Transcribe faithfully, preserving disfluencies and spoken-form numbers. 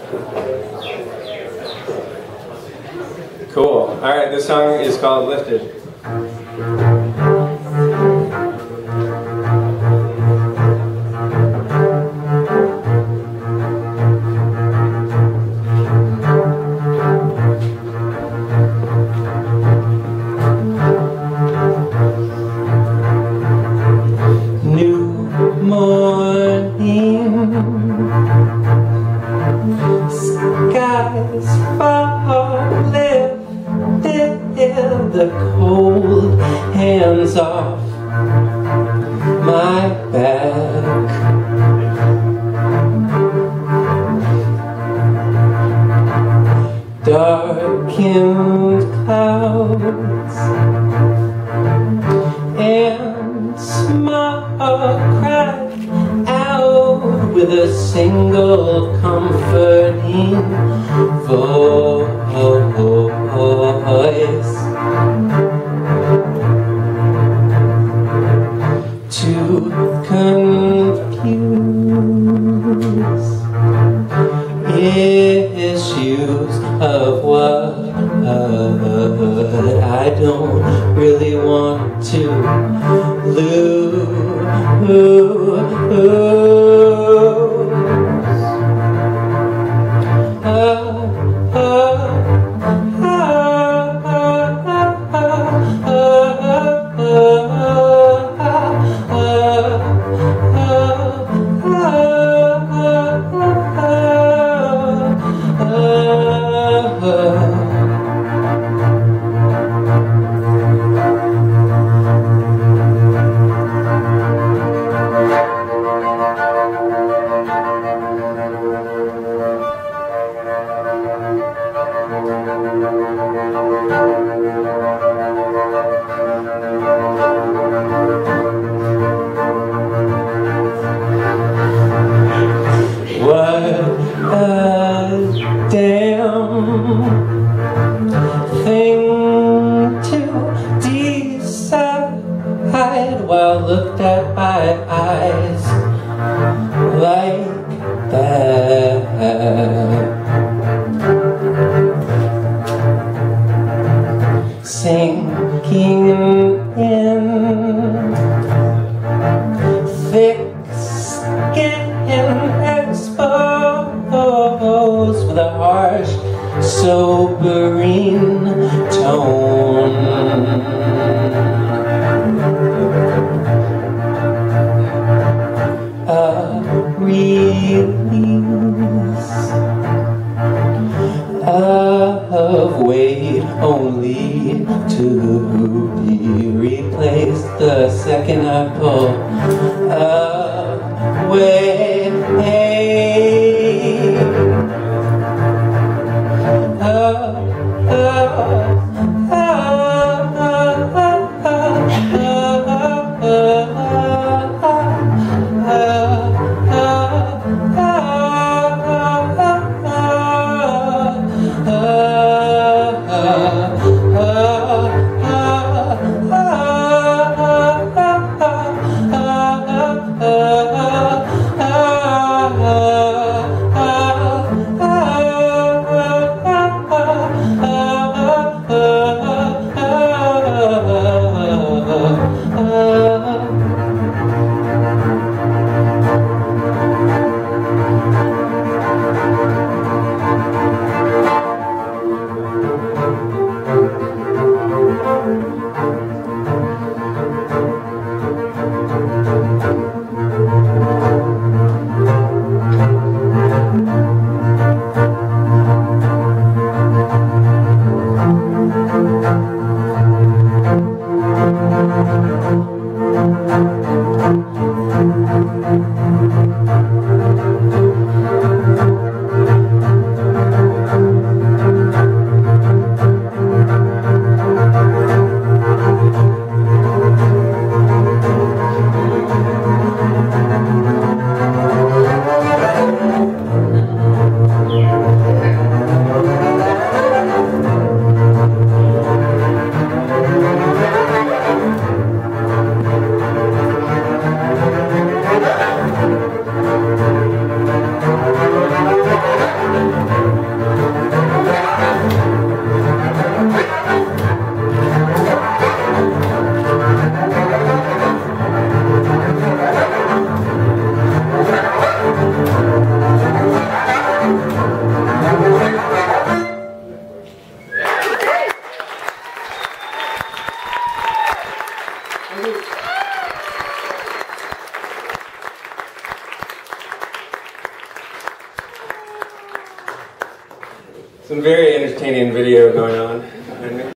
Cool. All right, this song is called Lifted. The cold hands off my back. Darkened clouds and small cry out with a single comforting voice. To confuse issues of what I don't really want to lose. While looked at by eyes like that, sinking in thick skin, exposed with a harsh, sobering tone. Release of weight only to be replaced the second I pull away. Uh, uh, uh, Some very entertaining video going on.